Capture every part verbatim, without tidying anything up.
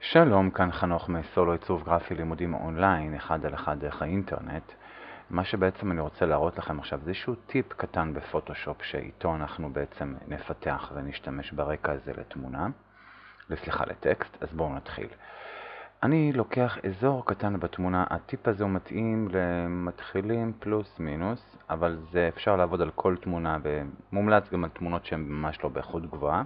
שלום, כאן חנוך מסולו עיצוב גרפי לימודים אונליין, אחד על אחד דרך האינטרנט. מה שבעצם אני רוצה להראות לכם עכשיו זה איזשהו טיפ קטן בפוטושופ שאיתו אנחנו בעצם נפתח ונשתמש ברקע הזה לתמונה, סליחה לטקסט, אז בואו נתחיל. אני לוקח אזור קטן בתמונה, הטיפ הזה הוא מתאים למתחילים פלוס מינוס, אבל זה אפשר לעבוד על כל תמונה ומומלץ גם על תמונות שהן ממש לא באיכות גבוהה.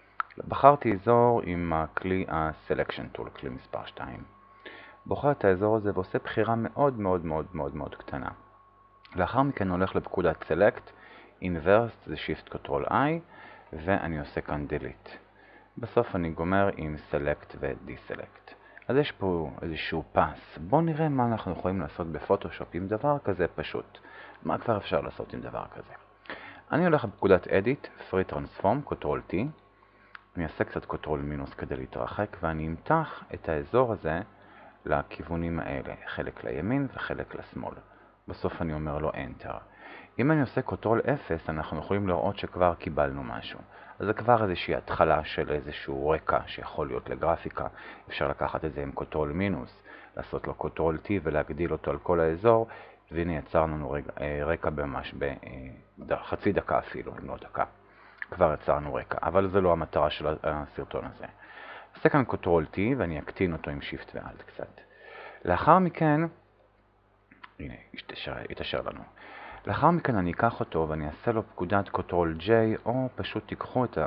בחרתי אזור עם הכלי ה-Selection Tool, כלי מספר שתיים. בוחר את האזור הזה ועושה בחירה מאוד מאוד מאוד מאוד מאוד קטנה. לאחר מכן הולך לפקודת Select, Inverse זה Shift Ctrl I, ואני עושה כאן Delete. בסוף אני גומר עם Select ו-Deselect. אז יש פה איזשהו פס. בואו נראה מה אנחנו יכולים לעשות בפוטושופ עם דבר כזה פשוט. מה כבר אפשר לעשות עם דבר כזה? אני הולך לפקודת Edit, Free Transform, Ctrl T. אני אעשה קצת קוטרול מינוס כדי להתרחק, ואני אמתח את האזור הזה לכיוונים האלה, חלק לימין וחלק לשמאל. בסוף אני אומר לו Enter. אם אני עושה קוטרול אפס, אנחנו יכולים לראות שכבר קיבלנו משהו. אז זה כבר איזושהי התחלה של איזשהו רקע שיכול להיות לגרפיקה. אפשר לקחת את זה עם קוטרול מינוס, לעשות לו קוטרול T ולהגדיל אותו על כל האזור, והנה יצרנו לנו רקע, רקע ממש בחצי דקה אפילו, אם לא דקה. כבר יצרנו רקע, אבל זה לא המטרה של הסרטון הזה. עושה כאן קוטרול T ואני אקטין אותו עם שיפט ואלט קצת. לאחר מכן, הנה, יתאשר, יתאשר לנו. לאחר מכן אני אקח אותו ואני אעשה לו פקודת קוטרול J, או פשוט תיקחו את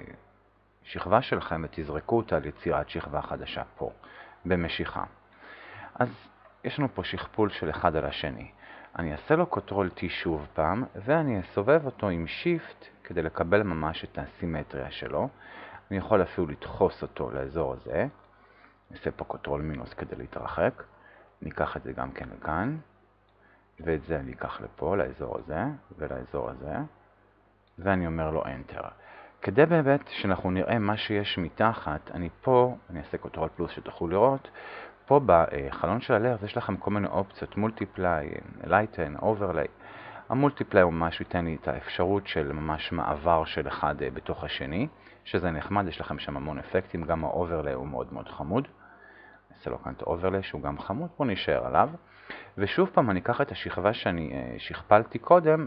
השכבה שלכם ותזרקו אותה ליצירת שכבה חדשה פה, במשיכה. אז יש לנו פה שכפול של אחד על השני. אני אעשה לו קוטרול T שוב פעם, ואני אסובב אותו עם שיפט כדי לקבל ממש את הסימטריה שלו. אני יכול אפילו לדחוס אותו לאזור הזה. נעשה פה קוטרול מינוס כדי להתרחק. ניקח את זה גם כן לכאן. ואת זה אני אקח לפה, לאזור הזה, ולאזור הזה. ואני אומר לו Enter. כדי באמת שאנחנו נראה מה שיש מתחת, אני פה, אני אעשה קוטרול פלוס שתוכלו לראות, פה בחלון של הליירס יש לכם כל מיני אופציות, מולטיפליי, לייטן, אוברליי. המולטיפליי הוא ממש ייתן לי את האפשרות של ממש מעבר של אחד בתוך השני, שזה נחמד, יש לכם שם המון אפקטים, גם האוברליי הוא מאוד מאוד חמוד. נעשה לו כאן את האוברליי שהוא גם חמוד, בואו נשאר עליו. ושוב פעם אני אקח את השכבה שאני שכפלתי קודם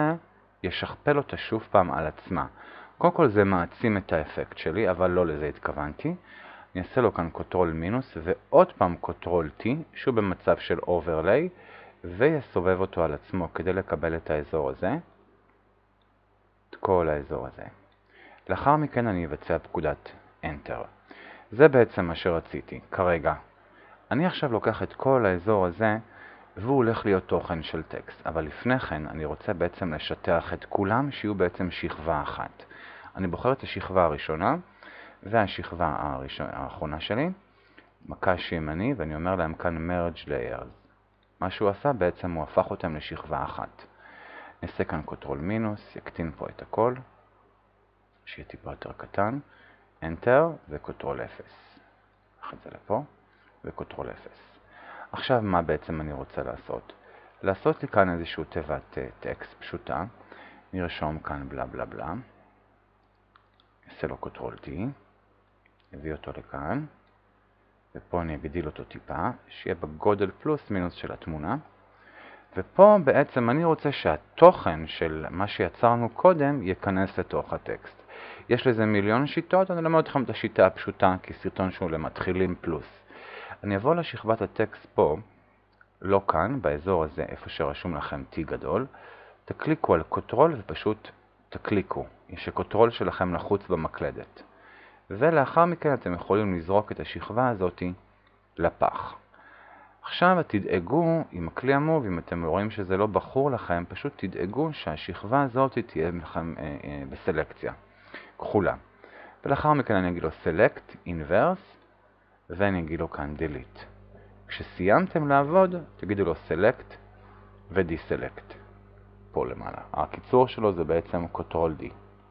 וישכפל אותה שוב פעם על עצמה. קודם כל זה מעצים את האפקט שלי, אבל לא לזה התכוונתי. אני אעשה לו כאן קוטרול מינוס ועוד פעם קוטרול T, שהוא במצב של אוברליי, ויסובב אותו על עצמו כדי לקבל את האזור הזה, את כל האזור הזה. לאחר מכן אני אבצע פקודת Enter. זה בעצם מה שרציתי, כרגע. אני עכשיו לוקח את כל האזור הזה, והוא הולך להיות תוכן של טקסט. אבל לפני כן אני רוצה בעצם לשטח את כולם שיהיו בעצם שכבה אחת. אני בוחר את השכבה הראשונה, והשכבה הראשונה, האחרונה שלי, מקש ימני, ואני אומר להם כאן Merge Layers. מה שהוא עשה בעצם הוא הפך אותם לשכבה אחת. נעשה כאן קוטרול מינוס, יקטין פה את הכל, שיהיה טיפה יותר קטן, Enter וקוטרול אפס. נקח את זה לפה, וקוטרול אפס. עכשיו מה בעצם אני רוצה לעשות? לעשות לי כאן איזשהו תיבת טקסט פשוטה, נרשום כאן בלה בלה בלה, נעשה לו קוטרול T, נביא אותו לכאן, ופה אני אגדיל אותו טיפה, שיהיה בגודל פלוס מינוס של התמונה. ופה בעצם אני רוצה שהתוכן של מה שיצרנו קודם ייכנס לתוך הטקסט. יש לזה מיליון שיטות, אני אלמד אתכם את השיטה הפשוטה, כי סרטון שהוא למתחילים פלוס. אני אבוא לשכבת הטקסט פה, לא כאן, באזור הזה, איפה שרשום לכם T גדול, תקליקו על קוטרול ופשוט תקליקו, שקוטרול שלכם לחוץ במקלדת. ולאחר מכן אתם יכולים לזרוק את השכבה הזאת לפח. עכשיו תדאגו עם הכלי המוב, אם אתם רואים שזה לא בחור לכם, פשוט תדאגו שהשכבה הזאת תהיה לכם אה, אה, בסלקציה, כחולה. ולאחר מכן אני אגיד לו Select, Inverse, ואני אגיד לו כאן Delete. כשסיימתם לעבוד, תגידו לו Select ו-Deselect. פה למעלה. הקיצור שלו זה בעצם Ctrl D.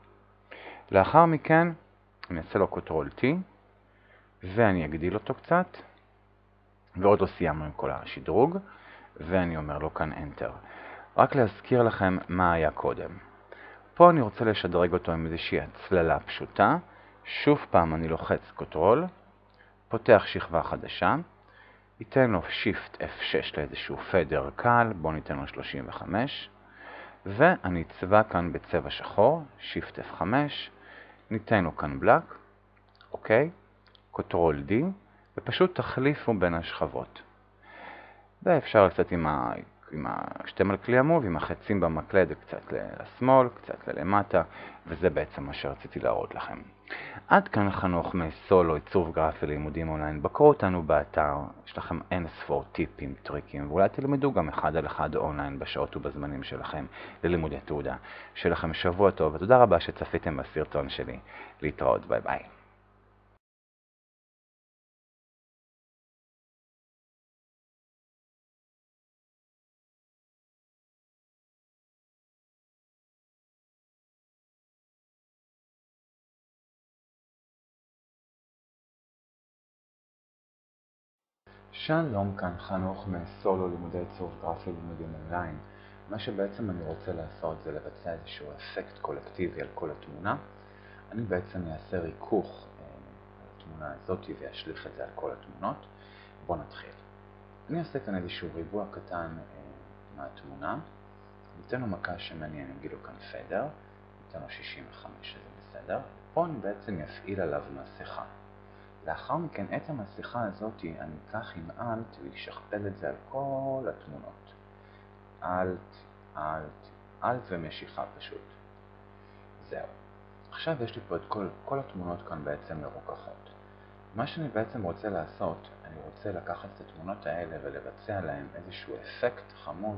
לאחר מכן, אני אעשה לו קוטרול T, ואני אגדיל אותו קצת, ועוד לא סיימנו עם כל השדרוג, ואני אומר לו כאן Enter. רק להזכיר לכם מה היה קודם. פה אני רוצה לשדרג אותו עם איזושהי הצללה פשוטה, שוב פעם אני לוחץ קוטרול, פותח שכבה חדשה, ייתן לו שיפט אף שש לאיזשהו פדר קל, בואו ניתן לו שלושים וחמש, ואני אצבע כאן בצבע שחור, שיפט אף חמש, ניתן לו כאן בלק, אוקיי, קונטרול די, ופשוט תחליפו בין השכבות. ואפשר קצת עם, ה... עם השתם על כלי המוב, עם החצים במקלד, קצת לשמאל, קצת ללמטה, וזה בעצם מה שרציתי להראות לכם. עד כאן חנוך מסולו, עיצוב גרפי ללימודים אונליין. בקרו אותנו באתר, יש לכם אין ספור טיפים, טריקים, ואולי תלמדו גם אחד על אחד אונליין בשעות ובזמנים שלכם ללימודי תעודה. שיהיה לכם שבוע טוב, ותודה רבה שצפיתם בסרטון שלי. להתראות, ביי ביי. שלום, כאן חנוך מסולו, לימודי עיצוב גרפי ללימודים אונליין. מה שבעצם אני רוצה לעשות זה לבצע איזשהו אפקט קולקטיבי על כל התמונה. אני בעצם אעשה ריכוך אה, על התמונה הזאת ואשליך את זה על כל התמונות. בואו נתחיל. אני אעשה כאן איזשהו ריבוע קטן אה, מהתמונה. ניתן לו מכה שמעניין, אני אגיד לו כאן פדר, ניתן לו שישים וחמש, שזה בסדר. פה אני בעצם אפעיל עליו מסכה. לאחר מכן את המסכה הזאת אני אקח עם אלט וישכפל את זה על כל התמונות. אלט, אלט, אלט ומשיכה פשוט. זהו. עכשיו יש לי פה את כל, כל התמונות כאן בעצם מרוככות. מה שאני בעצם רוצה לעשות, אני רוצה לקחת את התמונות האלה ולבצע להם איזשהו אפקט חמוד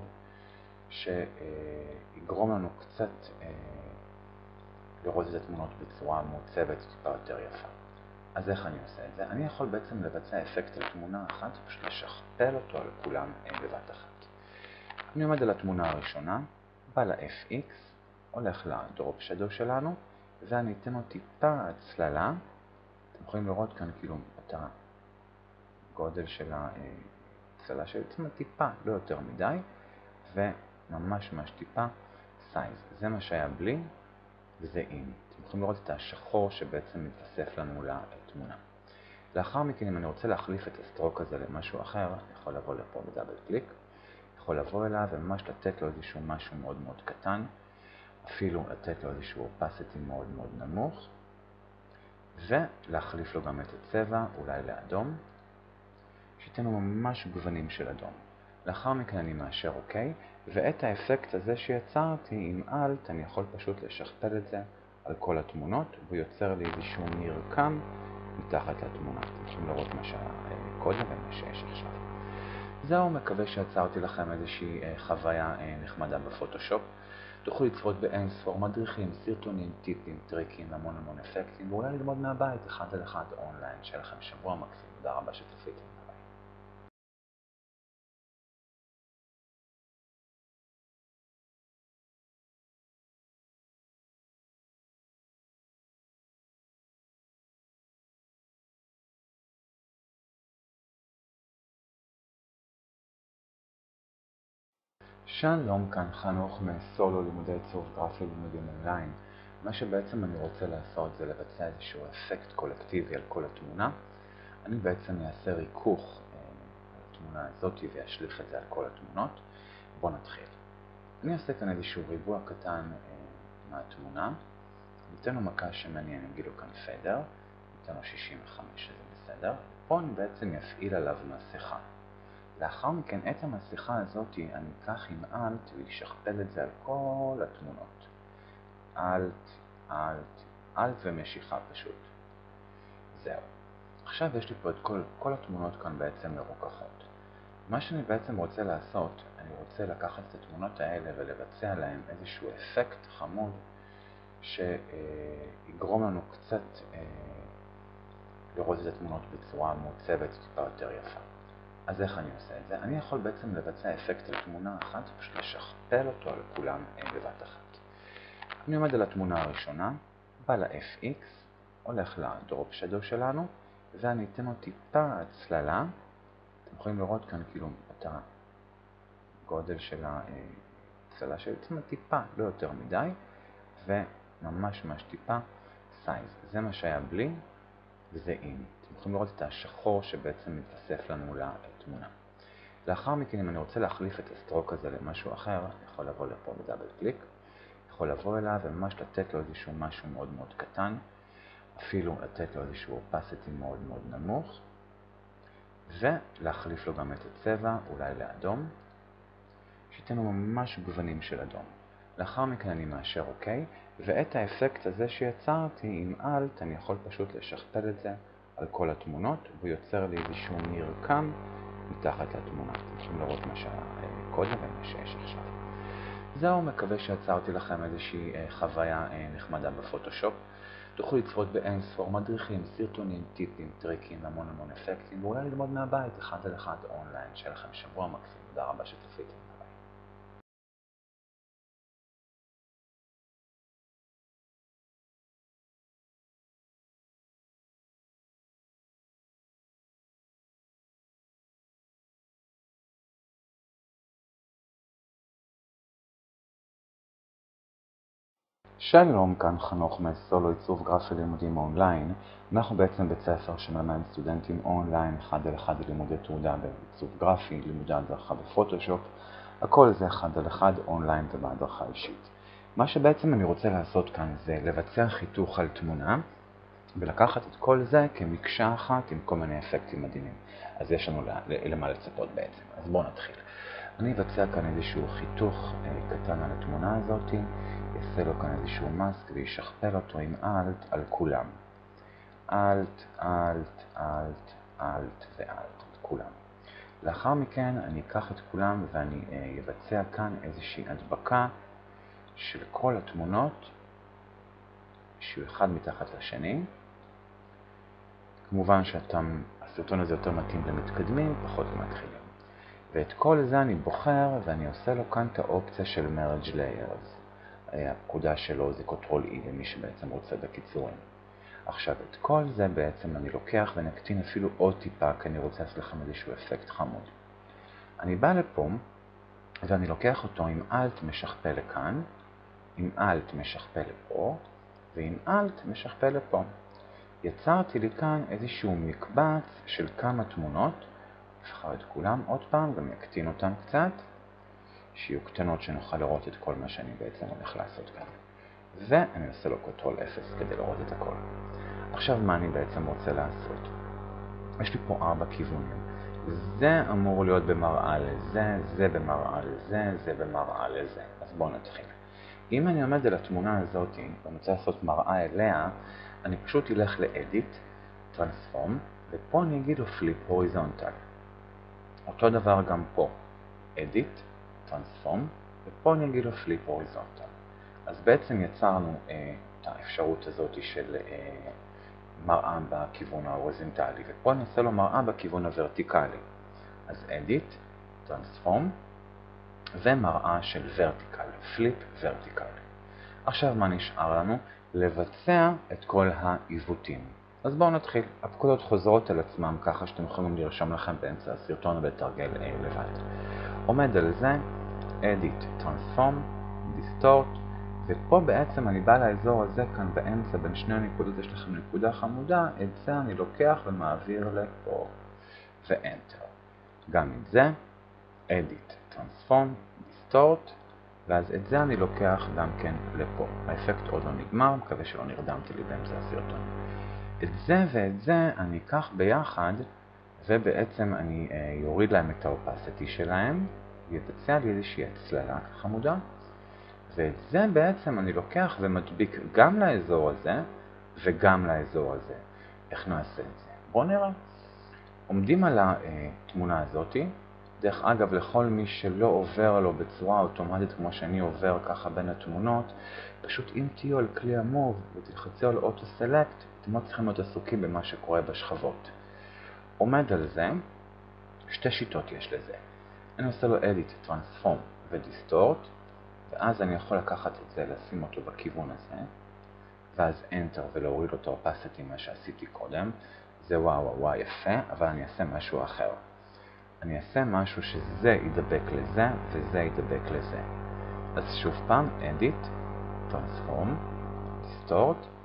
שיגרום לנו קצת אה, לראות את התמונות בצורה מעוצבת טיפה יותר יפה. אז איך אני עושה את זה? אני יכול בעצם לבצע אפקט על תמונה אחת, פשוט לשכפל אותו על כולם בבת אחת. אני עומד על התמונה הראשונה, בא ל-אף אקס, הולך לדרופ שדו שלנו, ואני אתן לו טיפה הצללה. אתם יכולים לראות כאן כאילו את הגודל של הצללה של עצמה, טיפה, לא יותר מדי, וממש ממש טיפה סייז. זה מה שהיה בלי, וזה עם. אתם יכולים לראות את השחור שבעצם מתאסף לנו לתמונה. לאחר מכן, אם אני רוצה להחליף את הסטרוק הזה למשהו אחר, אני יכול לבוא לפה בדאבל קליק, יכול לבוא אליו וממש לתת לו איזשהו משהו מאוד מאוד קטן, אפילו לתת לו איזשהו opacity מאוד מאוד נמוך, ולהחליף לו גם את הצבע, אולי לאדום, שייתן לו ממש גוונים של אדום. לאחר מכן אני מאשר אוקיי, ואת האפקט הזה שיצרתי עם אלט, אני יכול פשוט לשכפל את זה על כל התמונות, והוא יוצר לי איזשהו מרקם מתחת לתמונה. אתם יכולים לראות מה שהיה קודם ומה שיש עכשיו. זהו, מקווה שיצרתי לכם איזושהי חוויה נחמדה בפוטושופ. תוכלו לצפות באין ספור מדריכים, סרטונים, טיפים, טריקים, המון המון אפקטים, ואולי ללמוד מהבית אחד על אחד אונליין. שיהיה לכם שבוע מקסים. תודה רבה שצפיתם. שלום, כאן חנוך מסולו, לימודי עיצוב גרפי ללימודים אונליין. מה שבעצם אני רוצה לעשות זה לבצע איזשהו אפקט קולקטיבי על כל התמונה. אני בעצם אעשה ריכוך אה, על התמונה הזאת ואשליך את זה על כל התמונות. בואו נתחיל. אני אעשה כאן איזשהו ריבוע קטן אה, מהתמונה. ניתן לו מכה שמעניין, אני אגיד לו כאן פדר, ניתן לו שישים וחמש, שזה בסדר. פה אני בעצם אפעיל עליו מסכה. לאחר מכן את המסכה הזאת אני אקח עם אלט וישכפל את זה על כל התמונות. אלט, אלט, אלט ומשיכה פשוט. זהו. עכשיו יש לי פה את כל, כל התמונות כאן בעצם מרוככות. מה שאני בעצם רוצה לעשות, אני רוצה לקחת את התמונות האלה ולבצע להם איזשהו אפקט חמוד שיגרום לנו קצת אה, לראות את התמונות בצורה מעוצבת טיפה יותר יפה. אז איך אני עושה את זה? אני יכול בעצם לבצע אפקט על תמונה אחת, פשוט לשכפל אותו על כולם בבת אחת. אני עומד על התמונה הראשונה, בא ל-אף אקס, הולך לדרופ שדו שלנו, ואני אתן לו טיפה הצללה. אתם יכולים לראות כאן כאילו את הגודל של הצללה של עצמה, טיפה, לא יותר מדי, וממש ממש טיפה סייז. זה מה שהיה בלי, וזה עם. אתם יכולים לראות את השחור שבעצם מתווסף לנו לתמונה. לאחר מכן, אם אני רוצה להחליף את הסטרוק הזה למשהו אחר, אני יכול לבוא לפה בדאבל קליק, יכול לבוא אליו וממש לתת לו איזשהו משהו מאוד מאוד קטן, אפילו לתת לו איזשהו opacity מאוד מאוד נמוך, ולהחליף לו גם את הצבע, אולי לאדום, שייתן לו ממש גוונים של אדום. לאחר מכן אני מאשר אוקיי, ואת האפקט הזה שיצרתי עם אלט, אני יכול פשוט לשכפל את זה על כל התמונות, והוא יוצר לי איזשהו מרקם מתחת לתמונה. אתם יכולים לראות מה שהיה קודם ומה שיש עכשיו. זהו, מקווה שיצרתי לכם איזושהי חוויה נחמדה בפוטושופ. תוכלו לצפות באין ספור מדריכים, סרטונים, טיפים, טריקים, המון המון אפקטים, ואולי ללמוד מהבית אחד על אחד אונליין. שיהיה לכם שבוע מקסים. תודה רבה שצפיתם. שלום, כאן חנוך מסולו עיצוב גרפי לימודים אונליין. אנחנו בעצם בית ספר שמלמד סטודנטים אונליין אחד על אחד לימודי תעודה בעיצוב גרפי, לימודי הדרכה בפוטושופ. הכל זה אחד על אחד אונליין ובהדרכה אישית. מה שבעצם אני רוצה לעשות כאן זה לבצע חיתוך על תמונה ולקחת את כל זה כמקשה אחת עם כל מיני אפקטים מדהימים. אז יש לנו למה לצפות בעצם. אז בואו נתחיל. אני אבצע כאן איזשהו חיתוך קטן על התמונה הזאת, יעשה לו כאן איזשהו מסק וישכפל אותו עם אלט על כולם. אלט, אלט, אלט, אלט ואלט, את כולם. לאחר מכן אני אקח את כולם ואני אבצע כאן איזושהי הדבקה של כל התמונות, שהוא אחד מתחת לשני. כמובן שהסרטון הזה יותר מתאים למתקדמים, פחות למתחילים. ואת כל זה אני בוחר ואני עושה לו כאן את האופציה של Merge Layers. הפקודה שלו זה קונטרול E למי שבעצם רוצה בקיצורים. עכשיו את כל זה בעצם אני לוקח ונקטין אפילו עוד טיפה כי אני רוצה לעשות לכם איזשהו אפקט חמוד. אני בא לפה ואני לוקח אותו עם Alt משכפל לכאן, עם Alt משכפל לפה ועם Alt משכפל לפה. יצרתי לי כאן איזשהו מקבץ של כמה תמונות, נבחר את כולם עוד פעם, גם יקטין אותם קצת, שיהיו קטנות שנוכל לראות את כל מה שאני בעצם הולך לעשות כאן. ואני עושה לו קונטרול אפס כדי לראות את הכל. עכשיו מה אני בעצם רוצה לעשות? יש לי פה ארבע כיוונים. זה אמור להיות במראה לזה, זה במראה לזה, זה במראה לזה. אז בואו נתחיל. אם אני עומד על התמונה הזאת ואני רוצה לעשות מראה אליה, אני פשוט אלך ל-Edit, Transform, ופה אני אגיד לו Flip Horizontal. אותו דבר גם פה. Edit, Transform, ופה אני אגיד לו Flip Horizontal. אז בעצם יצרנו אה, את האפשרות הזאת של אה, מראה בכיוון ההורזונטלי, ופה אני עושה לו מראה בכיוון הוורטיקלי. אז Edit, Transform, ומראה של Vertical, Flip Vertical. עכשיו מה נשאר לנו? לבצע את כל העיוותים. אז בואו נתחיל. הפקודות חוזרות על עצמם ככה שאתם יכולים לרשום לכם באמצע הסרטון ולתרגל אה, לבד. עומד על זה, Edit, Transform, Distort, ופה בעצם אני בא לאזור הזה כאן באמצע בין שני הנקודות, יש לכם נקודה חמודה, את זה אני לוקח ומעביר לפה, ו-Enter. גם את זה, Edit, Transform, Distort, ואז את זה אני לוקח גם כן לפה. האפקט עוד לא נגמר, מקווה שלא נרדמתי לי באמצע הסרטון. את זה ואת זה אני אקח ביחד, ובעצם אני אה, יוריד להם את האופסיטי שלהם, ויבצע לי איזושהי הצללה חמודה, ואת זה בעצם אני לוקח ומדביק גם לאזור הזה, וגם לאזור הזה. איך נעשה את זה? בואו נראה. עומדים על התמונה הזאת, דרך אגב, לכל מי שלא עובר לו בצורה אוטומטית כמו שאני עובר ככה בין התמונות, פשוט אם תהיו על כלי המוב ותלחצו על אוטו סלקט, אתם לא צריכים להיות עסוקים במה שקורה בשכבות. עומד על זה, שתי שיטות יש לזה. אני עושה לו Edit, Transform ו-Distort, ואז אני יכול לקחת את זה, לשים אותו בכיוון הזה, ואז Enter ולהוריד אותו opacity מה שעשיתי קודם. זה וואו וואו וואו יפה, אבל אני אעשה משהו אחר. אני אעשה משהו שזה ידבק לזה וזה ידבק לזה. אז שוב פעם, Edit, Transform, Distort,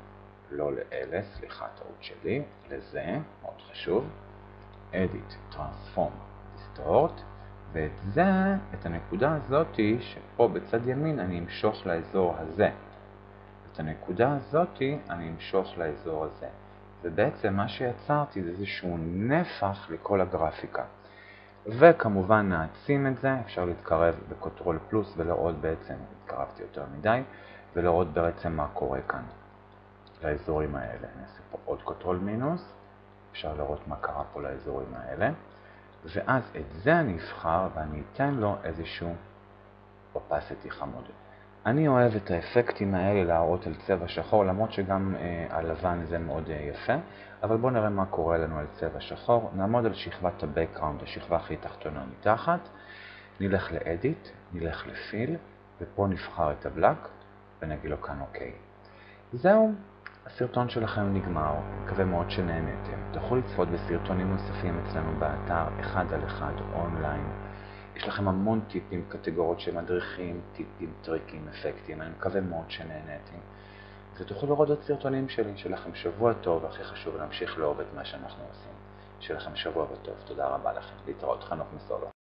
לא לאלה, סליחה, טעות שלי, לזה, מאוד חשוב, Edit, Transform, Distort, ואת זה, את הנקודה הזאת, שפה בצד ימין אני אמשוך לאזור הזה. את הנקודה הזאת אני אמשוך לאזור הזה. ובעצם מה שיצרתי זה איזשהו נפח לכל הגרפיקה. וכמובן נעצים את זה, אפשר להתקרב בקונטרול פלוס ולראות בעצם, התקרבתי יותר מדי, ולראות בעצם מה קורה כאן לאזורים האלה. אני אעשה פה עוד קונטרול מינוס, אפשר לראות מה קרה פה לאזורים האלה, ואז את זה אני אבחר ואני אתן לו איזשהו opacity חמוד. אני אוהב את האפקטים האלה להראות על צבע שחור, למרות שגם אה, הלבן זה מאוד אה, יפה, אבל בואו נראה מה קורה לנו על צבע שחור. נעמוד על שכבת ה-Background, השכבה הכי תחתונה מתחת, נלך ל-Edit, נלך ל-Fill, ופה נבחר את ה-Black, ונגיד לו כאן אוקיי. זהו, הסרטון שלכם נגמר, מקווה מאוד שנהנתם. תוכלו לצפות בסרטונים נוספים אצלנו באתר, אחד על אחד, אונליין. יש לכם המון טיפים, קטגוריות של מדריכים, טיפים, טריקים, אפקטים. אני מקווה מאוד שנהנתם. ותוכלו לראות את סרטונים שלי. שיהיה לכם שבוע טוב, והכי חשוב להמשיך לאהוב את מה שאנחנו עושים. שיהיה לכם שבוע טוב. תודה רבה לכם. להתראות. חנוך מסולו.